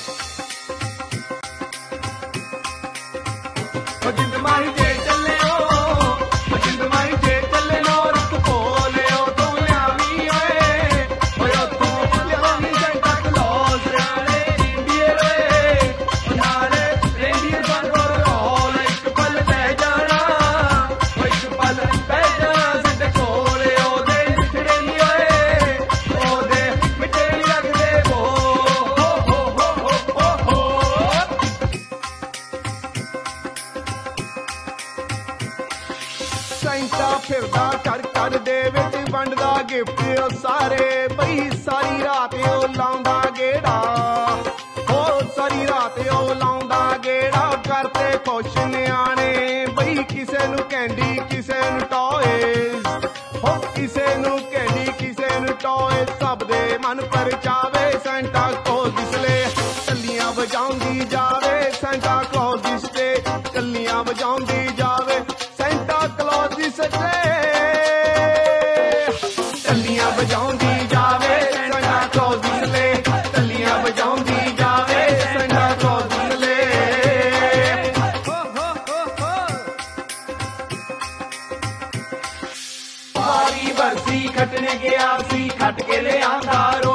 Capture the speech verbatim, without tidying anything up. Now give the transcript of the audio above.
जिंद माही जे चले जिंद माही जे चले नो रुख भोले तू लियावी ओए तू लियावी सेंटा क्लॉज नाले रेंडियर नाले रेंडियर बंदर रोल एक पल बह जाना एक पल बह जाना सिद्ध कोले ओदे मिठड़े नी ओए ओदे मिठड़े नी लगदे वो हो हो हो हो हो ਸੈਂਟਾ ਫਿਰਦਾ ਘਰ ਘਰ ਦੇ ਵਿੱਚ ਵੰਡਦਾ ਗਿਫਟ ਉਹ ਸਾਰੇ ਬਈ ਸਾਰੀ ਰਾਤ ਉਹ ਲਾਉਂਦਾ ਗੇੜਾ ਹੋ ਸਾਰੀ ਰਾਤ ਉਹ ਲਾਉਂਦਾ ਗੇੜਾ ਕਰਦੇ ਖੁਸ਼ ਨਿਆਣੇ ਬਈ ਕਿਸੇ ਨੂੰ ਕੈਂਡੀ ਕਿਸੇ ਨੂੰ ਟੋਇਜ਼ ਹੋ ਕਿਸੇ ਨੂੰ ਕੈਂਡੀ ਕਿਸੇ ਨੂੰ ਟੋਇਜ਼ ਸਭ ਦੇ ਮਨ ਪਰਚਾਵੇ ਸੈਂਟਾ ਕਲੌਜ਼ ਦਿਸ ਲੈ ਟੱਲੀਆਂ ਵਜਾਉਂਦੀ ਜਾਵੇ ਸੈਂਟਾ ਕਲੌਜ਼ ਦਿਸ ਤੇ ਟੱਲੀਆਂ ਵਜਾਉਂਦੀ ਜਾਵੇ ਸੈਂਟਾ ਕਲੌਜ਼ ਦਿਸ ਤੇ ਟੱਲੀਆਂ ਵਜਾਉਂਦੀ ਜਾਵੇ ਸੈਂਟਾ ਕਲੌਜ਼ ਦਿਸ ਲੈ ਟੱਲੀਆਂ ਵਜਾਉਂਦੀ ਜਾਵੇ ਸੈਂਟਾ ਕਲੌਜ਼ ਦਿਸ ਲੈ ਹੋ ਹੋ ਹੋ ਹੋ ਵਾਰੀ ਵਰਸੀ ਖੱਟਣੇ ਗਿਆ ਸੀ ਖੱਟ ਕੇ ਲਿਆਂਦਾ